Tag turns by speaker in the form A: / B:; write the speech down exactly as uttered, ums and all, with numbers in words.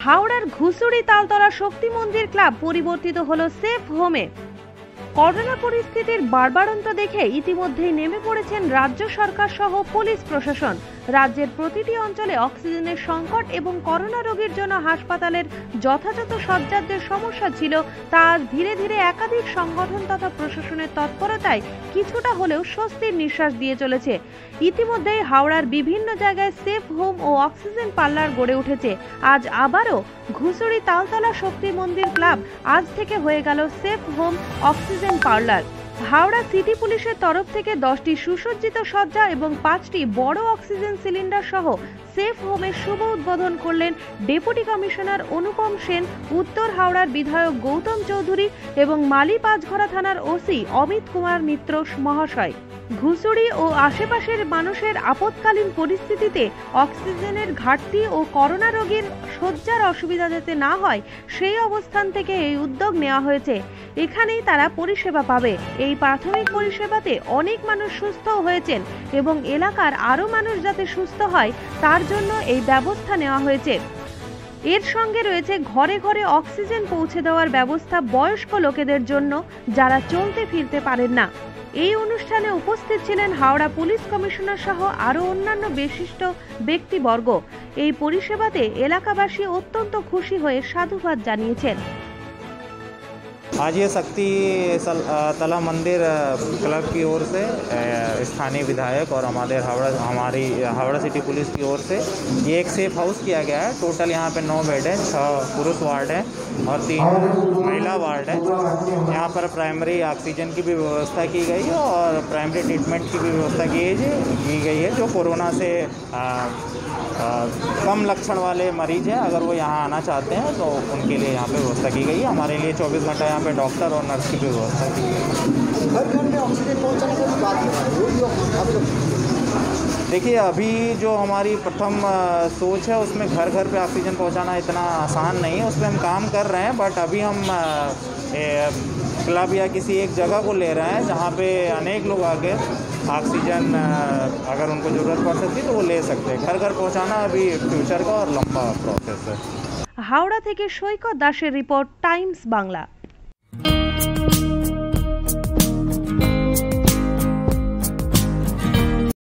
A: হাওড়ার ঘুষুড়ি তালতলা শক্তি মন্দির ক্লাব পরিবর্তিত হলো সেফ হোমে। করোনা পরিস্থিতির বাড়বাড়ন্ত দেখে ইতিমধ্যেই নেমে পড়েছেন রাজ্য সরকার সহ পুলিশ প্রশাসন। রাজ্যের প্রতিটি অঞ্চলে অক্সিজেনের সংকট এবং করোনা রোগীর জন্য হাসপাতালের যথাযথ শয্যার যে সমস্যা ছিল তা আজ ধীরে ধীরে একাধিক সংগঠন তথা প্রশাসনের তৎপরতায় কিছুটা হলেও স্বস্তির নিঃশ্বাস দিয়ে চলেছে। ইতিমধ্যেই হাওড়ার বিভিন্ন জায়গায় সেফ হোম ও অক্সিজেন পার্লার গড়ে উঠেছে। আজ আবারও ঘুষুড়ি তালতলা শক্তি মন্দির ক্লাব আজ থেকে হয়ে গেল safe home oxygen parlour. Howrah city পুলিশের তরফ থেকে দশটি সুসজ্জিত শয্যা এবং পাঁচটি বড় অক্সিজেন সিলিন্ডার সহ সেফ হোমের শুভ উদ্বোধন করলেন ডেপুটি কমিশনার অনুপম সেন, উত্তর হাওড়ার বিধায়ক গৌতম চৌধুরী এবং মালি পাঁচঘড়া থানার ওসি অমিত কুমার মিত্র মহাশয়। ঘুষুড়ি ও আশেপাশের মানুষের আপৎকালীন পরিস্থিতিতে অক্সিজেনের ঘাটতি ও করোনা রোগীর শয্যার অসুবিধা যাতে না হয় সেই অবস্থান থেকে এই উদ্যোগ নেওয়া হয়েছে। এখানেই তারা পরিষেবা পাবে। এই প্রাথমিক পরিষেবাতে অনেক মানুষ সুস্থ হয়েছেন এবং এলাকার আরও মানুষ যাতে সুস্থ হয় তার জন্য এই ব্যবস্থা নেওয়া হয়েছে। এর সঙ্গে রয়েছে ঘরে ঘরে অক্সিজেন পৌঁছে দেওয়ার ব্যবস্থা বয়স্ক লোকেদের জন্য যারা চলতে ফিরতে পারেন না। এই অনুষ্ঠানে উপস্থিত ছিলেন হাওড়া পুলিশ কমিশনার সহ আরও অন্যান্য বিশিষ্ট ব্যক্তিবর্গ। এই পরিষেবাতে এলাকাবাসী অত্যন্ত খুশি হয়ে সাধুবাদ জানিয়েছেন।
B: आज ये शक्ति तला मंदिर क्लब की ओर से स्थानीय विधायक और हमारे हावड़ा हमारी हावड़ा सिटी पुलिस की ओर से ये एक सेफ हाउस किया गया है। टोटल यहाँ पे नौ बेड है, छः पुरुष वार्ड है और तीन महिला वार्ड है। यहाँ पर प्राइमरी ऑक्सीजन की भी व्यवस्था की गई है और प्राइमरी ट्रीटमेंट की भी व्यवस्था की की गई है। जो कोरोना से आ, आ, कम लक्षण वाले मरीज हैं, अगर वो यहाँ आना चाहते हैं तो उनके लिए यहाँ पे व्यवस्था की गई है। हमारे लिए चौबीस घंटा यहाँ पे डॉक्टर और नर्स की भी व्यवस्था की गई है।
C: घर घर में ऑक्सीजन पहुँचाने की बात है।
B: देखिए, अभी जो हमारी प्रथम सोच है उसमें घर घर पे ऑक्सीजन पहुंचाना इतना आसान नहीं है। उस पर हम काम कर रहे हैं, बट अभी हम क्लब या किसी एक जगह को ले रहे हैं जहां पे अनेक लोग आके ऑक्सीजन अगर उनको ज़रूरत पड़ सकती है तो वो ले सकते हैं। घर घर पहुंचाना अभी फ्यूचर का और लंबा प्रोसेस है।
A: हावड़ा থেকে সৈকত দাসের রিপোর্ট, টাইমস বাংলা।